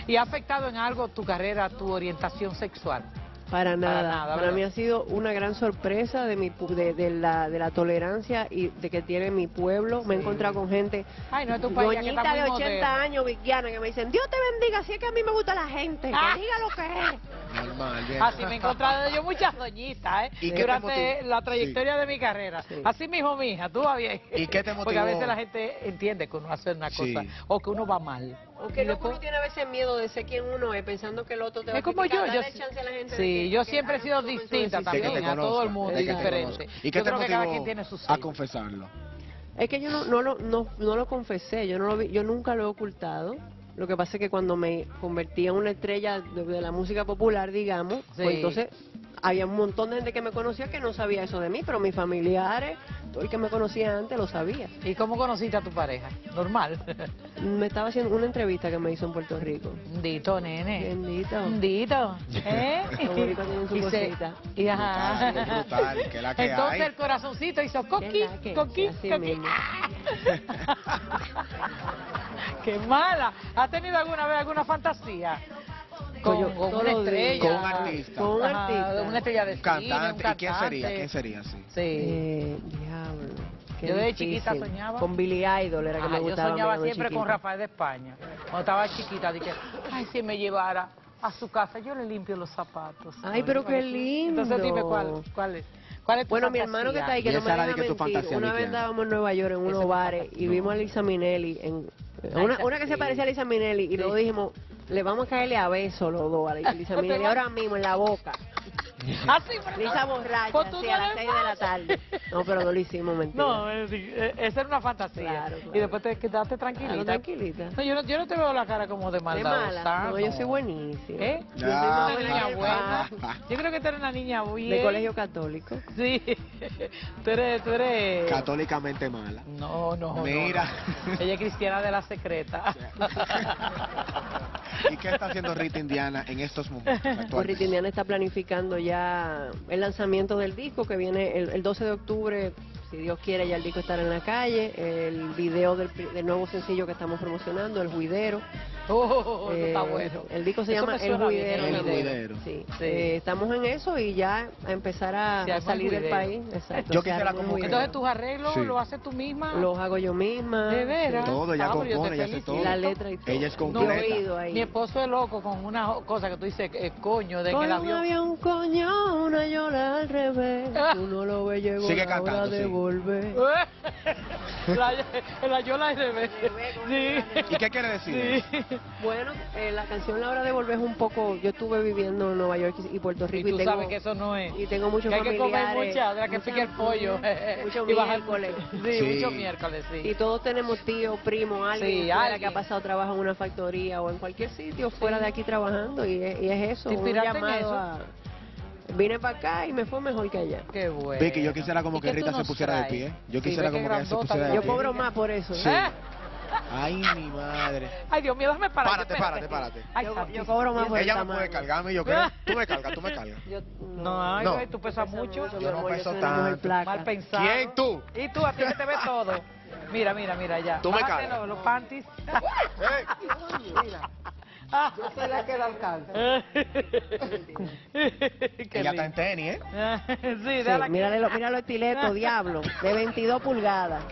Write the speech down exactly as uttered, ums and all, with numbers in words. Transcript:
¿Y ha afectado en algo tu carrera, tu orientación sexual? Para nada, Para nada, para ¿verdad? mí ha sido una gran sorpresa de, mi, pu- de, de la, de la tolerancia y de que tiene mi pueblo. Me he Sí. encontrado con gente, Ay, no es tu país, que está doñita muy de ochenta moderno. años, vickiana, que me dicen, Dios te bendiga, así es que a mí me gusta la gente, Ah. que diga lo que es. Normal, bien. Así me he encontrado yo muchas doñitas, ¿eh? ¿Y qué te Durante motivó? la trayectoria Sí. de mi carrera. Sí. Así mismo, mija, tú vas bien. ¿Y qué te Porque a motivó? veces la gente entiende que uno hace una Sí. cosa o que uno va mal. Aunque Y no, después- uno tiene a veces miedo de ser quien uno es, pensando que el otro te va Es a como yo, criticar. yo Dale chance a la gente de sí, que- yo que siempre he hagan sido su- su distinta decisión. De que te también, a todo el conozca, mundo de y que te diferente. conozca. ¿Y qué Yo te creo que cada motivó quien tiene su a sello. confesarlo? Es que yo no, no, lo, no, no lo confesé, yo, no lo vi- yo nunca lo he ocultado. Lo que pasa es que cuando me convertí en una estrella de, de la música popular, digamos, Sí. pues entonces había un montón de gente que me conocía que no sabía eso de mí, pero mis familiares, todo el que me conocía antes lo sabía. ¿Y cómo conociste a tu pareja? Normal. Me estaba haciendo una entrevista que me hizo en Puerto Rico. Dito, nene. Bendito. Dito. ¿Eh? Los boricuas tienen su Y se- cosita. y ajá. Brutal, brutal, que la que Entonces hay. el corazoncito hizo coqui, Que la que- coqui, así coqui. mismo. ¡Qué mala! ¿Has tenido alguna vez alguna fantasía? Con, Pues yo con todos una los días. estrella. Con un artista. Con un Ajá, artista. una estrella de Un cine, un cantante. ¿Y quién cantante. sería? ¿Quién sería así? Sí. Eh, diablo. qué Yo desde difícil. chiquita soñaba. Con Billy Idol era que Ajá, me yo gustaba. soñaba mirando siempre con chiquita. Rafael de España. Cuando estaba chiquita, dije, ay, si me llevara a su casa, yo le limpio los zapatos. Ay, pero qué lindo. Entonces dime cuál, cuál es. ¿Cuál es tu Bueno, mi fantasía? hermano que está ahí, que Y no esa me era deja de que tu mentir, fantasía, una vez Viviana. andábamos en Nueva York en Esa unos es mi bares y fantasía. vimos a Lisa Minnelli, en, Ay, una, esa- una que se sí. parecía a Lisa Minnelli, y Sí. luego dijimos, le vamos a caerle a besos los dos a Lisa Minnelli, ahora mismo en la boca. Ah, sí, pero Lisa no. borracha, Pues tú así, no a las eres seis de la fácil. tarde. No, pero no lo hicimos, mentira. No, es decir, eh, esa era una fantasía. Claro, claro. Y después te quedaste tranquilita. Claro, tranquilita. No, yo no, yo no te veo la cara como de De maldadosa. mala. No, yo soy buenísima. ¿Eh? Yo soy Ah, una Una niña buena buena. Yo creo que tú eres una niña bien. de colegio católico. Sí. Tú eres, tú eres... Católicamente mala. No, no, no, Mira. no. Ella es cristiana de la secreta. ¿Y qué está haciendo Rita Indiana en estos momentos Pues actuales? Rita Indiana está planificando ya el lanzamiento del disco que viene el, el doce de octubre. Si Dios quiere, ya el disco estará en la calle. El video del, pri- del nuevo sencillo que estamos promocionando, El Juidero. Oh, eso está Eh, bueno. El disco se Eso llama me El suena bien, Juidero. El también. Juidero. Sí. Sí. Eh, estamos en eso y ya a empezar a, Sí, a armó el salir del juidero. país. Exacto. Yo Se quisiera armó el como que- juidero. Entonces tus arreglos Sí. los haces tú misma. Los hago yo misma. ¿De veras? Todo, ella Ah, pero yo te compone, ella hace felicito. todo. La letra y todo. Ella es No, completa. he oído ahí. Mi esposo es loco con una cosa que tú dices, eh, coño, de en Con el un avión. avión, coño, una yola al revés. Uno lo ve, llegó Sigue la hora cantando, de sí. volver. la, la yola al revés. Sí. ¿Y qué quiere decir? Sí. Bueno, eh, la canción La Hora de Volver es un poco... Yo estuve viviendo en Nueva York y Puerto Y Rico tú y, tengo, sabes que eso no es. y tengo muchos Que hay que comer familiares. mucha, de la que mucha- pique el pollo. Muchos Y bajar miércoles. Sí, Sí. muchos miércoles, sí. Y todos tenemos tíos, primos, alguien, Sí, fuera alguien. que ha pasado trabajo en una factoría o en cualquier sitio fuera de aquí trabajando y es, y es eso, ¿Te un inspiraste en llamado eso? a... Vine para acá y me fue mejor que allá. Qué bueno. Vicky, yo quisiera como ¿Y que qué tú Rita se nos pusiera de traes? pie. Yo Sí, quisiera ve como que ella se grandota, pusiera de Yo pie. cobro más por eso. Sí. ¿Eh? Ay, mi madre. Ay, Dios mío, déjame parar. Párate, espérate. párate, párate. Ay, Yo- santísimo. yo cobro más por el Ella me tamaño. puede cargarme, yo creo. Tú me cargas, tú me cargas. Yo, No, ay, No. güey, tú pesas mucho. Yo mi no amor, peso soy una mujer tanto. flaca. Mal pensado. ¿Quién? ¿Tú? Y tú, a ti que te ves todo. Mira, mira, mira, ya. Tú me Bájate cargas. los, los panties. ¡Ey! Mira. Yo soy la que la alcanza. Qué Ella está lindo. en tenis, ¿eh? Sí, Sí, déjala mírale, lo- míralo estileto, diablo, de veintidós pulgadas.